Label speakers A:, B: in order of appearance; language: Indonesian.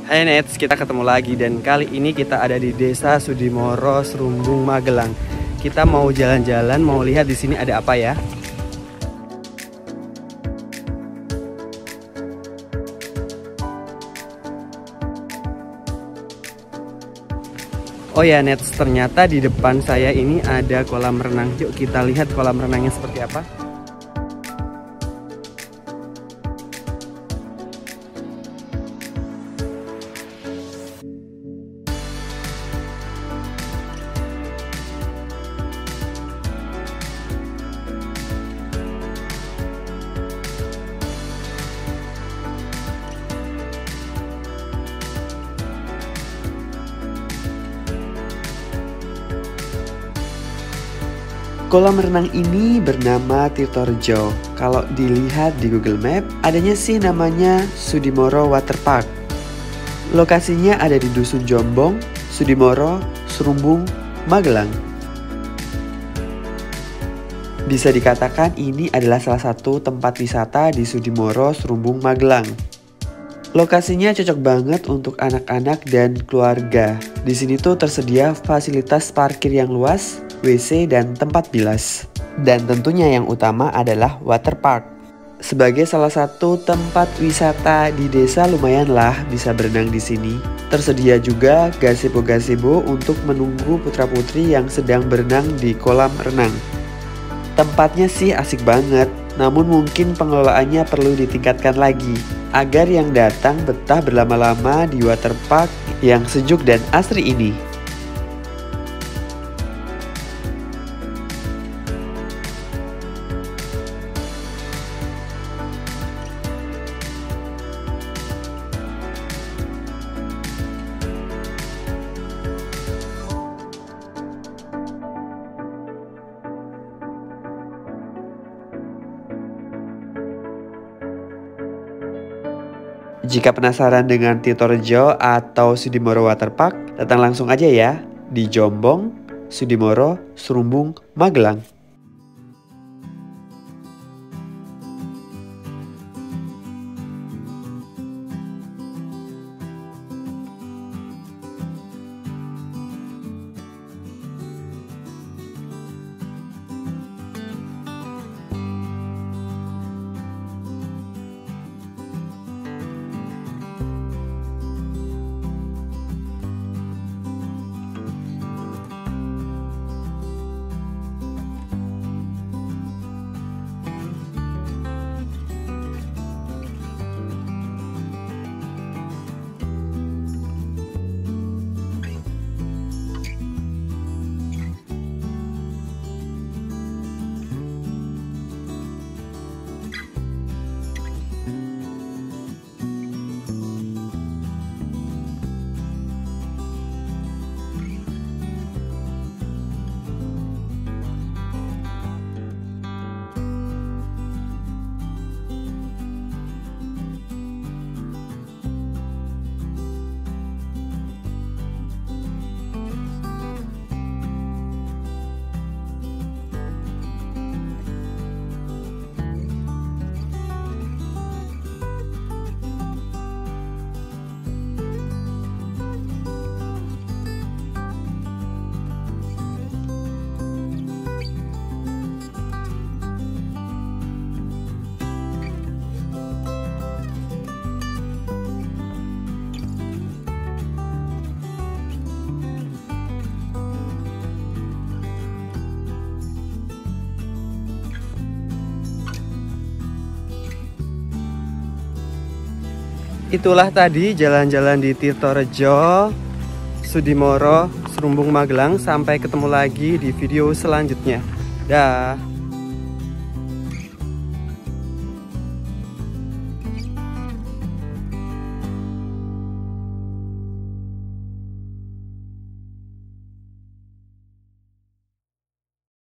A: Hai Nets, kita ketemu lagi dan kali ini kita ada di Desa Sudimoro, Serumbung, Magelang. Kita mau jalan-jalan, mau lihat di sini ada apa ya. Oh ya Nets, ternyata di depan saya ini ada kolam renang. Yuk kita lihat kolam renangnya seperti apa. Kolam renang ini bernama Tirtorejo. Kalau dilihat di Google Map, adanya sih namanya Sudimoro Waterpark. Lokasinya ada di Dusun Jombong, Sudimoro, Serumbung, Magelang. Bisa dikatakan ini adalah salah satu tempat wisata di Sudimoro, Serumbung, Magelang. Lokasinya cocok banget untuk anak-anak dan keluarga. Di sini tuh tersedia fasilitas parkir yang luas, WC dan tempat bilas. Dan tentunya yang utama adalah waterpark. Sebagai salah satu tempat wisata di desa lumayanlah bisa berenang di sini. Tersedia juga gazebo-gazebo untuk menunggu putra-putri yang sedang berenang di kolam renang. Tempatnya sih asik banget, namun mungkin pengelolaannya perlu ditingkatkan lagi agar yang datang betah berlama-lama di waterpark yang sejuk dan asri ini. Jika penasaran dengan Tirtorejo atau Sudimoro Waterpark, datang langsung aja ya di Jombong, Sudimoro, Serumbung, Magelang. Itulah tadi jalan-jalan di Tirtorejo, Sudimoro, Serumbung, Magelang. Sampai ketemu lagi di video selanjutnya. Dah.